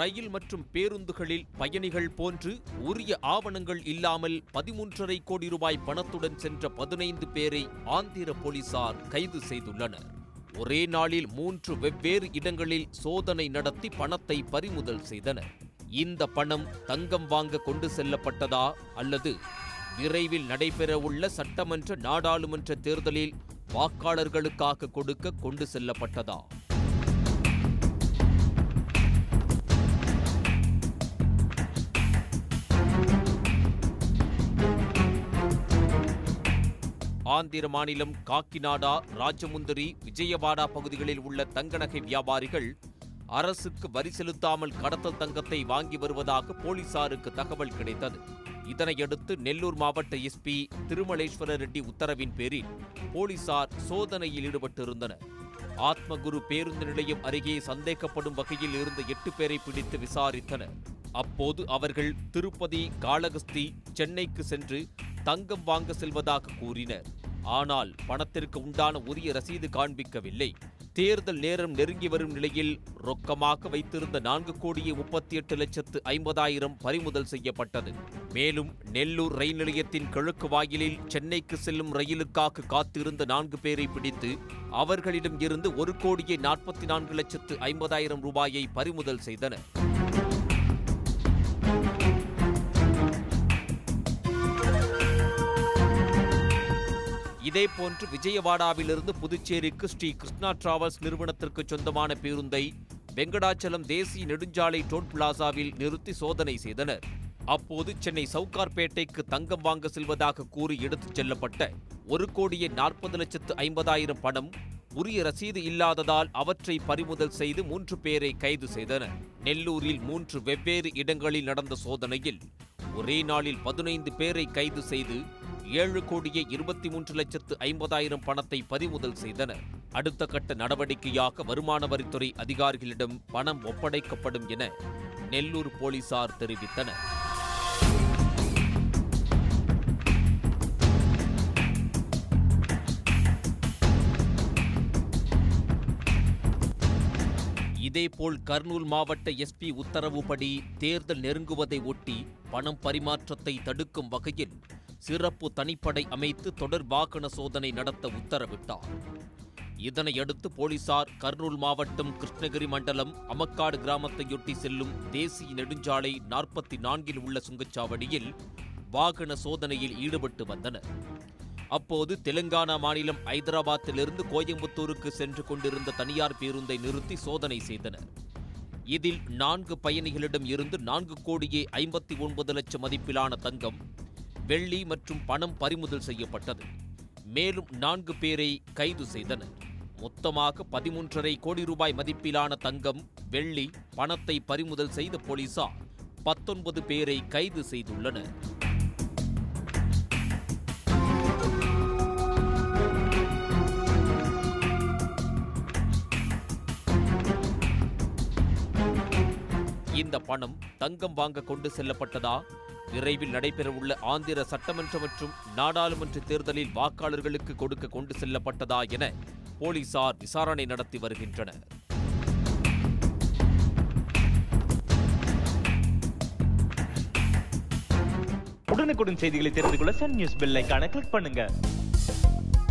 ரயில் மற்றும் பேருந்துகளில் பயணிகள் போன்று உரிய ஆவணங்கள் இல்லாமல் 13.5 கோடி ரூபாய் பணத்துடன் சென்ற 15 பேரை ஆந்திர போலீசார் கைது செய்துள்ளனர். ஒரே நாளில் 3 வெவ்வேறு இடங்களில் சோதனை நடத்தி பணத்தை பறிமுதல் செய்தனர். இந்த பணம் தங்கம் வாங்க கொண்டு செல்லப்பட்டதா அல்லது விரைவில் நடைபெறவுள்ள சட்டமன்ற நாடாளுமன்ற தேர்தலில் வாக்காளர்களுக்காக கொடுக்க கொண்டு செல்லப்பட்டதா? ஆந்திர மாநிலம் காக்கிநாடா, ராஜமுந்திரி, விஜயவாடா பகுதிகளில் உள்ள தங்க நகை வியாபாரிகள் அரசுக்கு வரி செலுத்தாமல் கடத்தல் தங்கத்தை வாங்கி வருவதாக போலீசாருக்கு தகவல் கிடைத்தது. இதனையடுத்து நெல்லூர் மாவட்ட எஸ்பி திருமலேஸ்வர ரெட்டி உத்தரவின் பேரில் போலீசார் சோதனையில் ஈடுபட்டிருந்தனர். ஆத்மகுரு பேருந்து நிலையம் அருகே சந்தேகப்படும் வகையில் இருந்த 8 பேரை பிடித்து விசாரித்தனர். அப்போது அவர்கள் திருப்பதி, காளகஸ்தி, சென்னைக்கு சென்று தங்கம் வாங்க செல்வதாக கூறினர். ஆனால் பணத்திற்கு உண்டான உரிய ரசீது காண்பிக்கவில்லை. தேர்தல் நேரம் நெருங்கி வரும் நிலையில் ரொக்கமாக வைத்திருந்த 4,38,50,000 பறிமுதல் செய்யப்பட்டது. மேலும் நெல்லூர் ரயில் நிலையத்தின் கிழக்கு வாயிலில் சென்னைக்கு செல்லும் ரயிலுக்காக காத்திருந்த 4 பேரை பிடித்து அவர்களிடம் இருந்து 1,44,50,000 ரூபாயை பறிமுதல் செய்தனர். இதேபோன்று விஜயவாடாவிலிருந்து புதுச்சேரிக்கு ஸ்ரீ கிருஷ்ணா டிராவல்ஸ் நிறுவனத்திற்கு சொந்தமான பேருந்தை வெங்கடாச்சலம் தேசிய நெடுஞ்சாலை டோல் பிளாசாவில் நிறுத்தி சோதனை செய்தனர். அப்போது சென்னை சவுகார்பேட்டைக்கு தங்கம் வாங்க செல்வதாக கூறி எடுத்துச் செல்லப்பட்ட 1,40,50,000 பணம் உரிய ரசீது இல்லாததால் அவற்றை பறிமுதல் செய்து 3 பேரை கைது செய்தனர். நெல்லூரில் 3 வெவ்வேறு இடங்களில் நடந்த சோதனையில் ஒரே நாளில் 15 பேரை கைது செய்து 7,23,50,000 பணத்தை பறிமுதல் செய்தனர். அடுத்த கட்ட நடவடிக்கையாக வருமான வரித்துறை அதிகாரிகளிடம் பணம் ஒப்படைக்கப்படும் என நெல்லூர் போலீசார் தெரிவித்தனர். இதேபோல் கர்னூல் மாவட்ட எஸ்பி உத்தரவுப்படி தேர்தல் நெருங்குவதை ஒட்டி பணம் பரிமாற்றத்தை தடுக்கும் வகையில் சிறப்பு தனிப்படை அமைத்து தொடர் வாகன சோதனை நடத்த உத்தரவிட்டார். இதனையடுத்து போலீசார் கர்னூல் மாவட்டம் கிருஷ்ணகிரி மண்டலம் அமக்காடு கிராமத்தையொட்டி செல்லும் தேசிய நெடுஞ்சாலை 44 உள்ள சுங்கச்சாவடியில் வாகன சோதனையில் ஈடுபட்டு வந்தனர். அப்போது தெலுங்கானா மாநிலம் ஐதராபாத்திலிருந்து கோயம்புத்தூருக்கு சென்று கொண்டிருந்த தனியார் பேருந்தை நிறுத்தி சோதனை செய்தனர். இதில் 4 பயணிகளிடம் இருந்து 4,59,00,000 மதிப்பிலான தங்கம், வெள்ளி மற்றும் பணம் பறிமுதல் செய்யப்பட்டது. மேலும் 4 பேரை கைது செய்தனர். மொத்தமாக 13.5 கோடி ரூபாய் மதிப்பிலான தங்கம், வெள்ளி, பணத்தை பறிமுதல் செய்த போலீசார் 19 பேரை கைது செய்துள்ளனர். இந்த பணம் தங்கம் வாங்க கொண்டு செல்லப்பட்டதா, விரைவில் நடைபெறவுள்ள ஆந்திர சட்டமன்ற மற்றும் நாடாளுமன்ற தேர்தலில் வாக்காளர்களுக்கு கொடுக்க கொண்டு செல்லப்பட்டதா என போலீசார் விசாரணை நடத்தி வருகின்றனர். உடனுக்குடன் செய்திகளை தெரிந்து கொள்ள சன் நியூஸ் பெல் ஐகானை கிளிக் பண்ணுங்க.